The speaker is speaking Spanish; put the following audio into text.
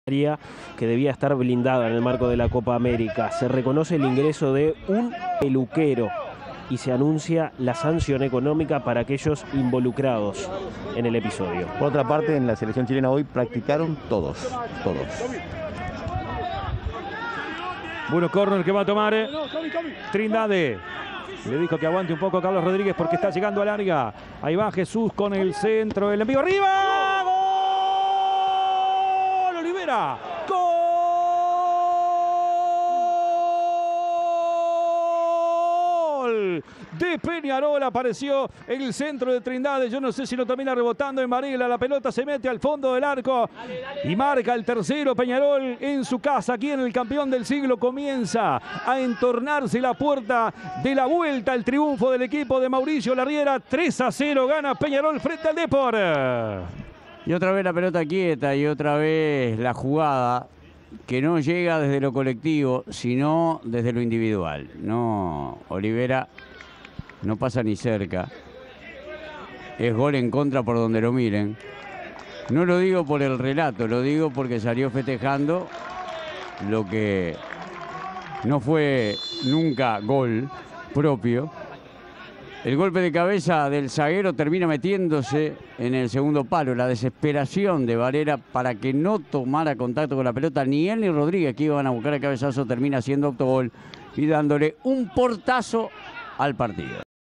que debía estar blindada en el marco de la Copa América. Se reconoce el ingreso de un peluquero y se anuncia la sanción económica para aquellos involucrados en el episodio. Por otra parte, en la selección chilena hoy practicaron todos. Bueno, córner que va a tomar Trindade. Le dijo que aguante un poco a Carlos Rodríguez porque está llegando a larga. Ahí va Jesús con el centro, el envío arriba. ¡Gol! Olivera. ¡Gol! De Peñarol apareció el centro de Trindade. Yo no sé si lo termina rebotando en Varela. La pelota se mete al fondo del arco y marca el tercero. Peñarol en su casa, aquí en el campeón del siglo. Comienza a entornarse la puerta de la vuelta al triunfo del equipo de Mauricio Larriera. 3-0 gana Peñarol frente al Depor. Y otra vez la pelota quieta y otra vez la jugada que no llega desde lo colectivo, sino desde lo individual. No, Olivera no pasa ni cerca. Es gol en contra por donde lo miren. No lo digo por el relato, lo digo porque salió festejando lo que no fue nunca gol propio. El golpe de cabeza del zaguero termina metiéndose en el segundo palo. La desesperación de Varela para que no tomara contacto con la pelota, ni él ni Rodríguez, que iban a buscar el cabezazo, termina siendo autogol y dándole un portazo al partido.